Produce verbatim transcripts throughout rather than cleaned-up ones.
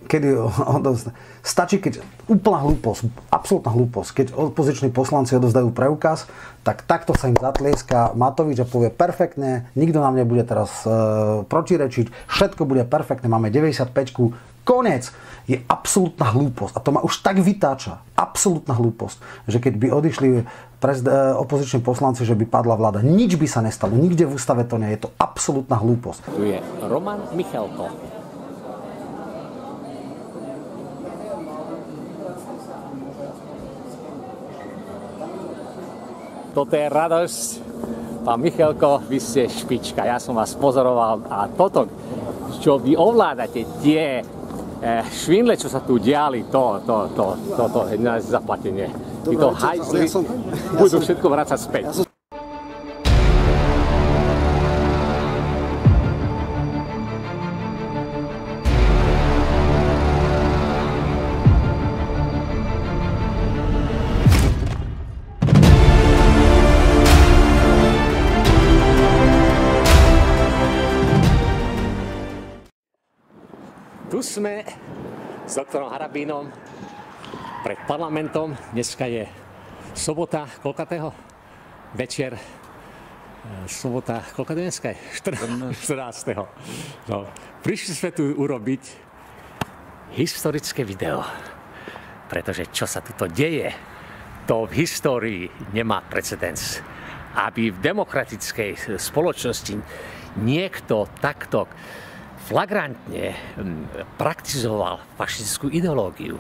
kedy stačí, keď úplná hlúposť, absolútna hlúposť, keď opoziční poslanci odovzdajú preukaz, tak takto sa im zatlieska Matovič a povie perfektne, nikto nám nebude teraz e, protirečiť, všetko bude perfektne, máme deväťdesiatpäť, konec. Je absolútna hlúposť a to ma už tak vytáča, absolútna hlúposť, že keď by odišli prezd- opoziční poslanci, že by padla vláda, nič by sa nestalo, nikde v ústave to nie je, to absolútna hlúposť. Tu je Roman Michalko. Toto je radosť. Pán Michalko, vy ste špička, ja som vás pozoroval a toto, čo vy ovládate, tie eh, švindle, čo sa tu diali, to, to, to, to, to je na zaplatenie. Títo hajzli budú všetko vrácať späť. Tu sme s doktorom Harabínom pred parlamentom. Dneska je sobota, koľkatého? Večer. Sobota, koľkatého dneska je? štrnásteho No, prišli sme tu urobiť historické video. Pretože čo sa tuto deje, to v histórii nemá precedens. Aby v demokratickej spoločnosti niekto takto flagrantne praktizoval fašistickú ideológiu.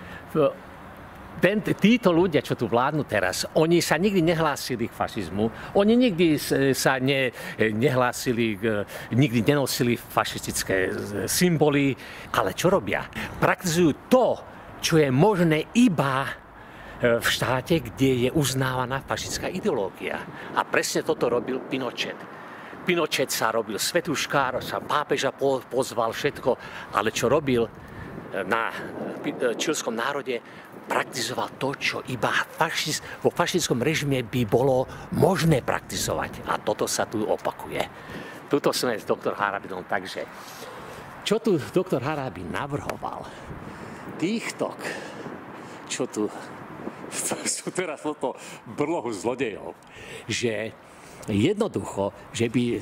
Ten, títo ľudia, čo tu vládnu teraz, oni sa nikdy nehlásili k fašizmu, oni nikdy sa ne, nehlásili, nikdy nenosili fašistické symboly, ale čo robia? Praktizujú to, čo je možné iba v štáte, kde je uznávaná fašistická ideológia. A presne toto robil Pinochet. Pinochet sa robil svetuškár, sa pápeža pozval, všetko, ale čo robil na čilskom národe, praktizoval to, čo iba fašist, vo fašistickom režime by bolo možné praktizovať. A toto sa tu opakuje. Tuto sme s doktor Harabinom, takže čo tu doktor Harabin navrhoval? Týchto, čo tu sú teraz toto brlohu zlodejov, že jednoducho, že by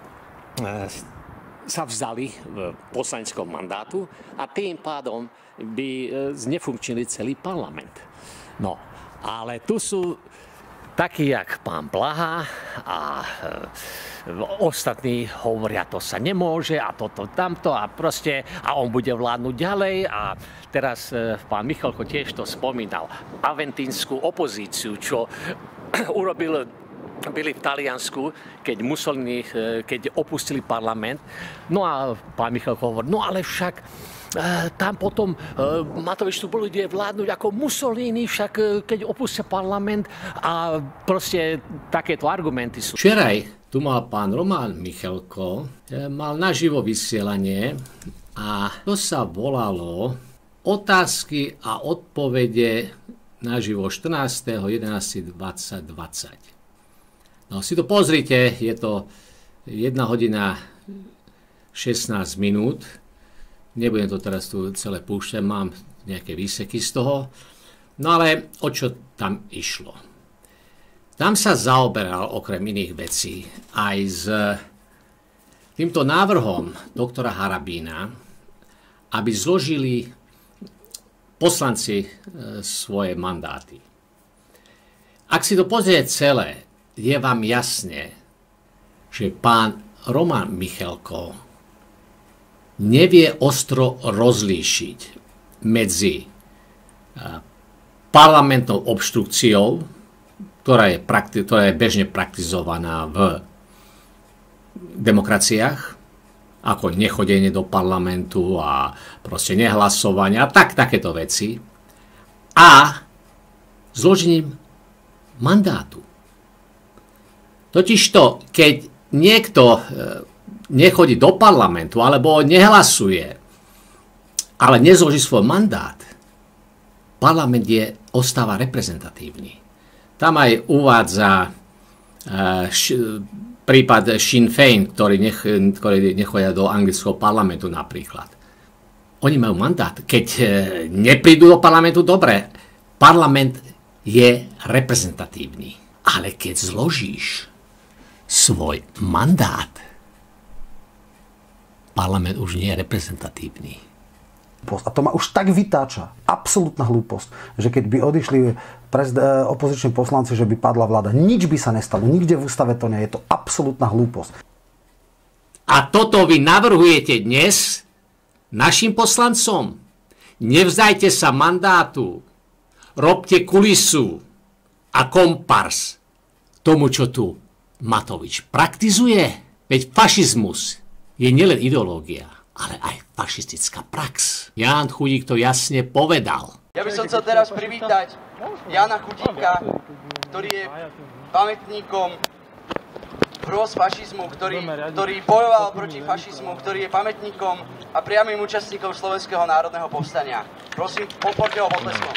sa vzdali poslaneckom mandátu a tým pádom by znefunkčnili celý parlament. No, ale tu sú takí, jak pán Blaha a ostatní hovoria, to sa nemôže a toto, tamto a proste a on bude vládnuť ďalej a teraz pán Michalko tiež to spomínal, aventínsku opozíciu, čo urobil byli v Taliansku, keď Mussolini, keď opustili parlament. No a pán Michalko hovorí, no ale však e, tam potom e, Matovič tu bol ide vládnuť ako Mussolini, však e, keď opustia parlament a proste takéto argumenty sú. Včeraj tu mal pán Roman Michalko, e, mal naživo vysielanie a to sa volalo Otázky a odpovede naživo štrnásteho jedenásteho dvetisícdvadsať. No si to pozrite, je to jedna hodina šestnásť minút. Nebudem to teraz tu celé púšťať, mám nejaké výseky z toho. No ale o čo tam išlo? Tam sa zaoberal okrem iných vecí aj s týmto návrhom doktora Harabína, aby zložili poslanci svoje mandáty. Ak si to pozrie celé, je vám jasne, že pán Roman Michalko nevie ostro rozlíšiť medzi parlamentnou obštrukciou, ktorá je, prakti- ktorá je bežne praktizovaná v demokraciách, ako nechodenie do parlamentu a proste nehlasovanie a tak, takéto veci, a zložením mandátu. Totižto, keď niekto nechodí do parlamentu alebo nehlasuje, ale nezloží svoj mandát, parlament je, ostáva reprezentatívny. Tam aj uvádza uh, š, prípad Sinn Féin, ktorí, nech, ktorí nechodia do anglického parlamentu napríklad. Oni majú mandát. Keď neprídu do parlamentu, dobre. Parlament je reprezentatívny. Ale keď zložíš svoj mandát, parlament už nie je reprezentatívny. A to ma už tak vytáča. Absolútna hlúposť. Že keď by odišli prezd- opoziční poslanci, že by padla vláda. Nič by sa nestalo. Nikde v ústave to nie je. Je to absolútna hlúposť. A toto vy navrhujete dnes našim poslancom. Nevzdajte sa mandátu. Robte kulisu a kompars tomu, čo tu Matovič praktizuje. Veď fašizmus je nielen ideológia, ale aj fašistická prax. Ján Chudík to jasne povedal. Ja by som chcel teraz privítať Jána Chudíka, ktorý je pamätníkom hrôz fašizmu, ktorý, ktorý bojoval proti fašizmu, ktorý je pamätníkom a priamym účastníkom Slovenského národného povstania. Prosím, podporte ho potleskom.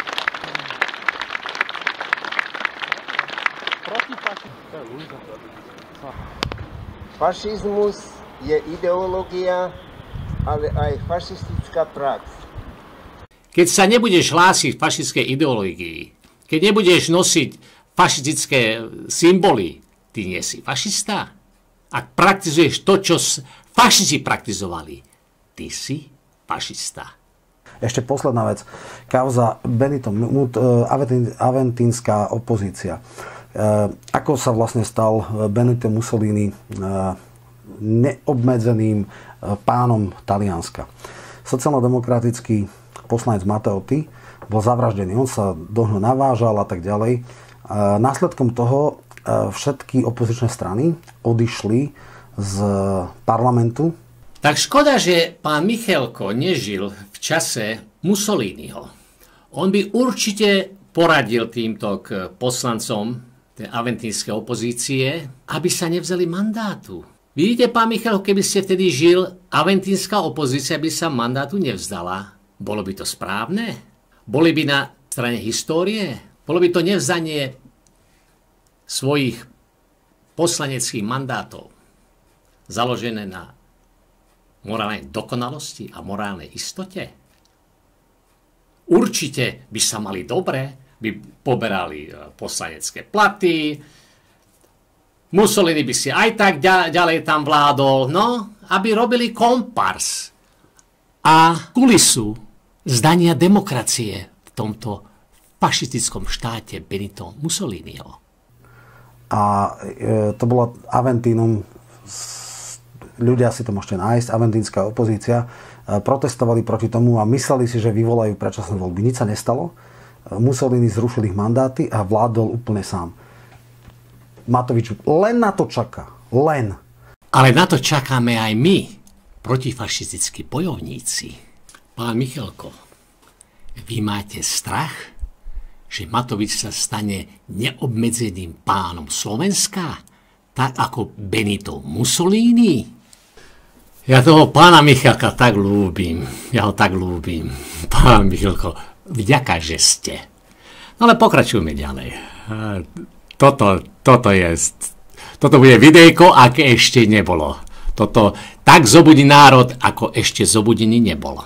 Fašizmus je ideológia, ale aj fašistická prax. Keď sa nebudeš hlásiť k fašistickej ideológii, keď nebudeš nosiť fašistické symboly, ty nie si fašista. Ak praktizuješ to, čo fašisti praktizovali, ty si fašista. Ešte posledná vec. Kauza Benito Mut, aventínska opozícia. Ako sa vlastne stal Benito Mussolini neobmedzeným pánom Talianska. Sociálno-demokratický poslanec Matteotti bol zavraždený. On sa do ňoho navážal a tak ďalej. Následkom toho všetky opozičné strany odišli z parlamentu. Tak škoda, že pán Michalko nežil v čase Mussoliniho. On by určite poradil týmto k poslancom tej aventínskej opozície, aby sa nevzali mandátu. Vidíte, pán Michalko, keby ste vtedy žil, aventínska opozícia by sa mandátu nevzdala. Bolo by to správne? Boli by na strane histórie? Bolo by to nevzdanie svojich poslaneckých mandátov založené na morálnej dokonalosti a morálnej istote? Určite by sa mali dobre, by poberali poslanecké platy, Mussolini by si aj tak ďalej tam vládol, no, aby robili kompars a kulisu zdania demokracie v tomto fašistickom štáte Benito Mussoliniho. A e, to bolo Aventínum, ľudia si to môžete nájsť, aventínska opozícia, e, protestovali proti tomu a mysleli si, že vyvolajú predčasné voľby. Nič sa nestalo. Mussolini zrušil ich mandáty a vládol úplne sám. Matovič len na to čaká. Len. Ale na to čakáme aj my, protifašistickí bojovníci. Pán Michalko, vy máte strach, že Matovič sa stane neobmedzeným pánom Slovenska, tak ako Benito Mussolini? Ja toho pána Michalka tak ľúbim. Ja ho tak ľúbim. Pán Michalko, vďaka, že ste. No ale pokračujme ďalej. Toto, toto je... Toto bude videjko, aké ešte nebolo. Toto tak zobudí národ, ako ešte zobudený nebol.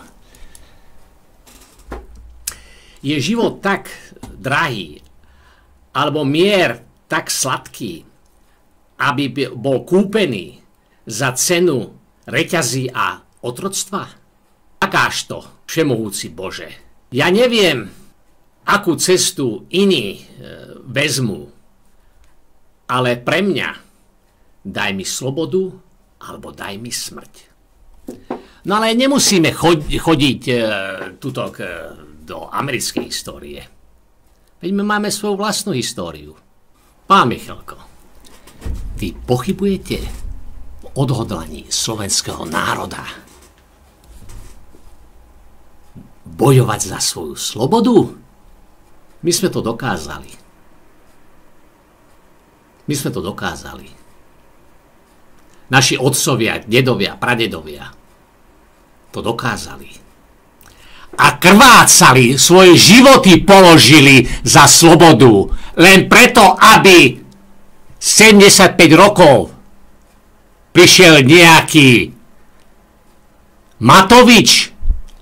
Je život tak drahý, alebo mier tak sladký, aby bol kúpený za cenu reťazí a otroctva? Takáž to, všemohúci Bože. Ja neviem, akú cestu iní e, vezmú, ale pre mňa daj mi slobodu, alebo daj mi smrť. No ale nemusíme chodiť, chodiť e, tuto k, do americkej histórie. Veď my máme svoju vlastnú históriu. Pán Michalko, vy pochybujete v odhodlaní slovenského národa bojovať za svoju slobodu? My sme to dokázali. My sme to dokázali. Naši otcovia, dedovia, pradedovia to dokázali. A krvácali, svoje životy položili za slobodu. Len preto, aby sedemdesiatpäť rokov prišiel nejaký Matovič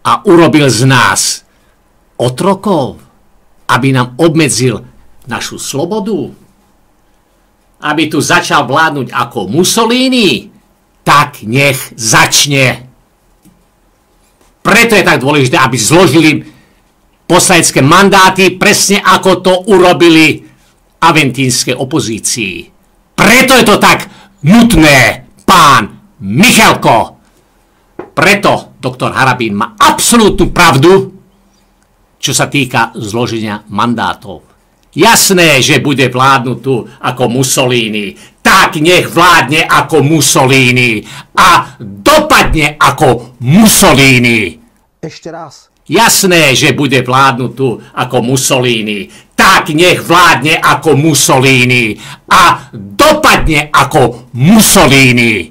a urobil z nás otrokov, aby nám obmedzil našu slobodu, aby tu začal vládnuť ako Mussolini, tak nech začne. Preto je tak dôležité, aby zložili poslanecké mandáty, presne ako to urobili aventínskej opozícii. Preto je to tak nutné, pán Michalko. Preto doktor Harabín má absolútnu pravdu, čo sa týka zloženia mandátov. Jasné, že bude vládnuť tu ako Mussolini. Tak nech vládne ako Mussolini a dopadne ako Mussolini. Ešte raz. Jasné, že bude vládnuť tu ako Mussolini. Tak nech vládne ako Mussolini a dopadne ako Mussolini.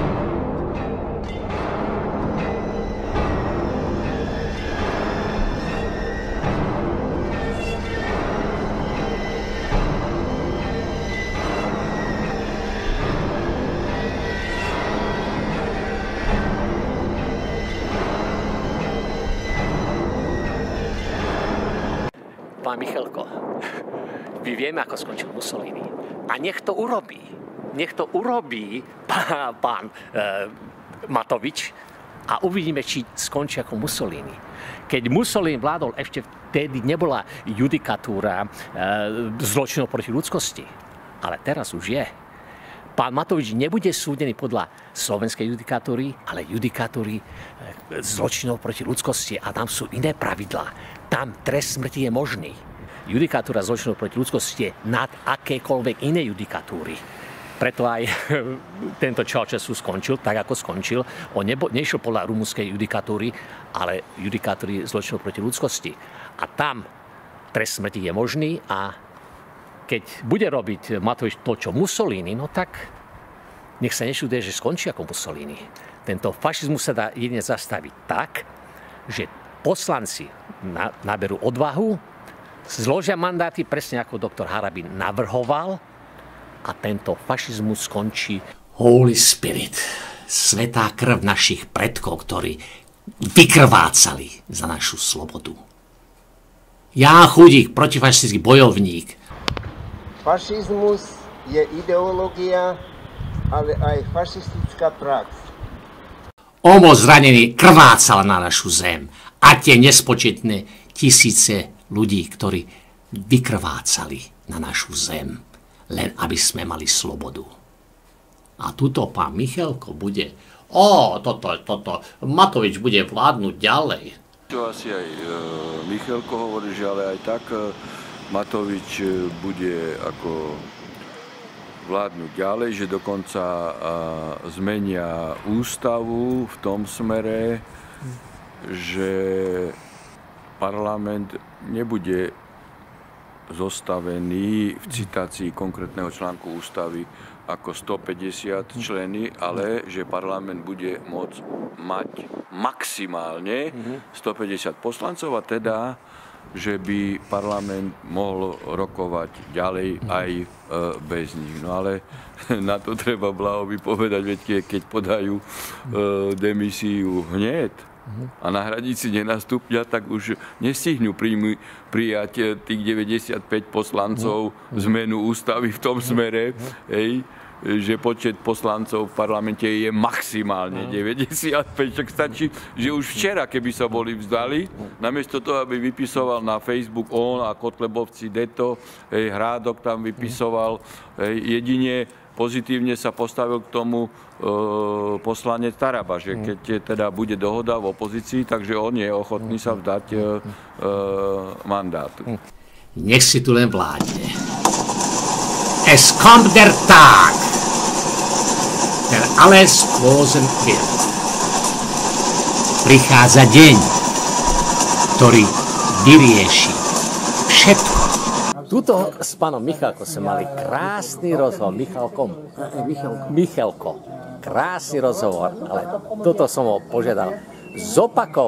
Pán Michalko, my vieme, ako skončil Mussolini. A nech to urobí. Nech to urobí pán, pán e, Matovič a uvidíme, či skončí ako Mussolini. Keď Mussolini vládol, ešte vtedy nebola judikatúra e, zločinov proti ľudskosti. Ale teraz už je. Pán Matovič nebude súdený podľa slovenskej judikatúry, ale judikatúry e, zločinov proti ľudskosti. A tam sú iné pravidlá. Tam trest smrti je možný. Judikatúra zločinov proti ľudskosti je nad akékoľvek iné judikatúry. Preto aj tento Ceausescu skončil tak, ako skončil. On nebo, nešiel podľa rumunskej judikatúry, ale judikatúry zločinov proti ľudskosti. A tam trest smrti je možný a keď bude robiť Matovič to, čo Mussolini, no tak nech sa nečuduje, že skončí ako Mussolini. Tento fašizmus sa dá jedine zastaviť tak, že poslanci naberú odvahu, zložia mandáty presne ako doktor Harabín navrhoval a tento fašizmus skončí. Holy Spirit, svätá krv našich predkov, ktorí vykrvácali za našu slobodu. Ján Chudík, protifašistický bojovník. Fašizmus je ideológia, ale aj fašistická prax. Omo zranený krvácal na našu zem. A tie nespočetné tisíce ľudí, ktorí vykrvácali na našu zem, len aby sme mali slobodu. A tuto pán Michalko bude, ó, toto, toto, Matovič bude vládnuť ďalej. Čo asi aj e, Michalko hovorí, že ale aj tak e, Matovič bude ako vládnuť ďalej, že dokonca e, zmenia ústavu v tom smere, že parlament nebude zostavený v citácii konkrétneho článku ústavy ako stopäťdesiat členy, ale že parlament bude môcť mať maximálne stopäťdesiat poslancov a teda, že by parlament mohol rokovať ďalej aj e, bez nich. No ale na to treba Blahovi povedať, veď keď podajú e, demisiu hneď, a na hranici nenastúpia, tak už nestihnú príjmu, prijať tých deväťdesiatpäť poslancov zmenu ústavy v tom smere, hej, že počet poslancov v parlamente je maximálne deväťdesiatpäť. Tak stačí, že už včera, keby sa boli vzdali, namiesto toho, aby vypisoval na Facebook on a Kotlebovci deto, hej, Hrádok tam vypisoval, hej, jedine pozitívne sa postavil k tomu e, poslanec Taraba, že keď teda bude dohoda v opozícii, takže on je ochotný sa vzdať e, e, mandátu. Nech si tu len vládne. Es kommt der Tag, der alles lösen wird. Prichádza deň, ktorý vyrieši všetko. Tuto s pánom Michalkom sme mali krásny rozhovor. Michalkom? Michalko. Krásny rozhovor, ale toto som ho požiadal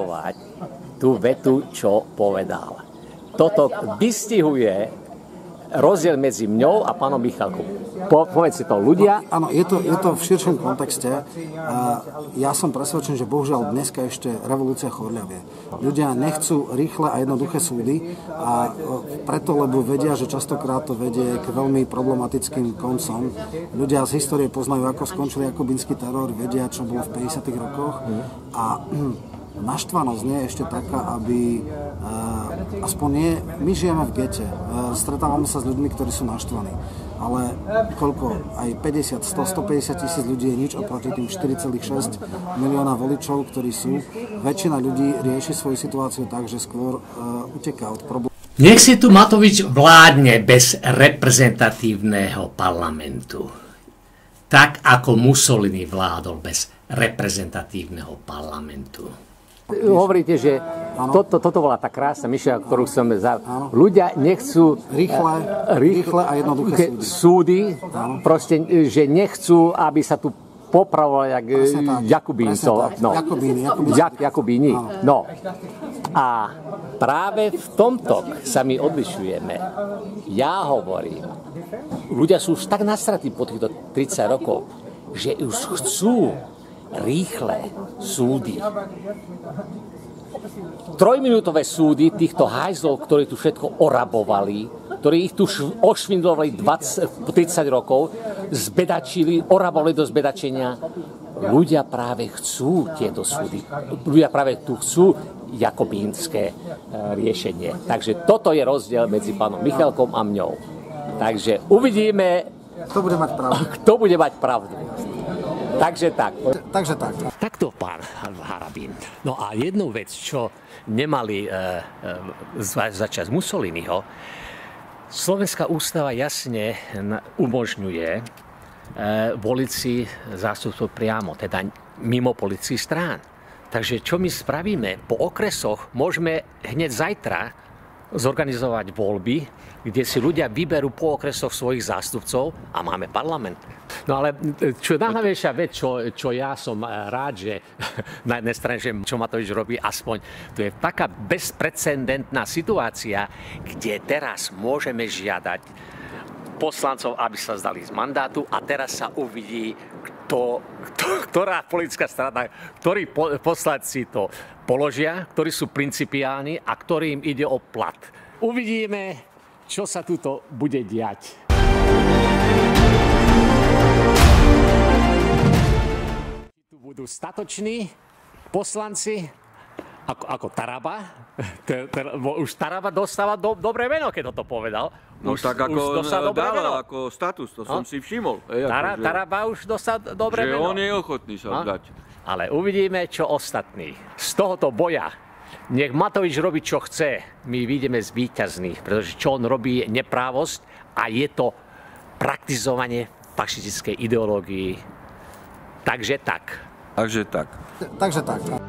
zopakovať tú vetu, čo povedal. Toto vystihuje rozdiel medzi mňou a pánom Michalkom? Po, povedzte to, ľudia... Áno, je to, je to v širšom kontexte. Ja som presvedčený, že bohužiaľ dneska ešte revolúcia chorľavie. Ľudia nechcú rýchle a jednoduché súdy a preto, lebo vedia, že častokrát to vedie k veľmi problematickým koncom. Ľudia z histórie poznajú, ako skončil jakobínsky teror, vedia, čo bolo v päťdesiatych rokoch a naštvanosť nie je ešte taká, aby uh, aspoň nie, my žijeme v gete, uh, stretávame sa s ľuďmi, ktorí sú naštvaní, ale koľko, aj päťdesiat, sto, stopäťdesiat tisíc ľudí je nič oproti tým štyri celé šesť milióna voličov, ktorí sú. Väčšina ľudí rieši svoju situáciu tak, že skôr uh, uteká od problémov. Nech si tu Matovič vládne bez reprezentatívneho parlamentu. Tak ako Mussolini vládol bez reprezentatívneho parlamentu. Hovoríte, že toto, toto bola tá krásna myšlienka, ktorú chceme za... Ľudia nechcú rýchle, rýchle a jednoduché súdy. súdy proste, že nechcú, aby sa tu popravovali jak Jakubíncov. No. Jakubíni. Jak, Jakubíni. No. A práve v tomto sa my odlišujeme. Ja hovorím, ľudia sú už tak nastratí po týchto tridsať rokov, že už chcú rýchle súdy. Trojminútové súdy týchto hajzlov, ktorí tu všetko orabovali, ktorí ich tu ošvindlovali dvadsať, tridsať rokov, zbedačili, orabovali do zbedačenia. Ľudia práve chcú tieto súdy. Ľudia práve tu chcú jakobínske riešenie. Takže toto je rozdiel medzi pánom Michalkom a mňou. Takže uvidíme, kto bude mať pravdu. Kto bude mať pravdu. Takže tak. Takže tak. Takto, pán Harabín. No a jednu vec, čo nemali e, e, začať Mussoliniho, Slovenská ústava jasne umožňuje e, voliť si zástupcov priamo, teda mimo politických strán. Takže čo my spravíme? Po okresoch môžeme hneď zajtra zorganizovať voľby, kde si ľudia vyberú po okresoch svojich zástupcov a máme parlament. No ale čo je najhlavnejšia vec, čo, čo ja som rád, že na jednej strane, že čo Matovič robí, aspoň to je taká bezprecedentná situácia, kde teraz môžeme žiadať poslancov, aby sa zdali z mandátu a teraz sa uvidí, kto, kto, ktorá politická strana, ktorí po, poslanci to položia, ktorí sú principiálni a ktorým ide o plat. Uvidíme, čo sa tuto bude diať. Tu budú statoční poslanci, ako, ako Taraba. Te, te, už Taraba dostáva do, dobré meno, keď toto povedal. No už, tak ako dal, ako status, to som no? si všimol. Ej, Tara, ako, že, Taraba už dostal dobré že meno. Že on je ochotný sa no? vzdať. Ale uvidíme, čo ostatní. Z tohoto boja nech Matovič robí, čo chce. My vyjdeme z víťazných, pretože čo on robí je neprávosť a je to praktizovanie fašistickej ideológii. Takže tak. Takže tak. Takže tak.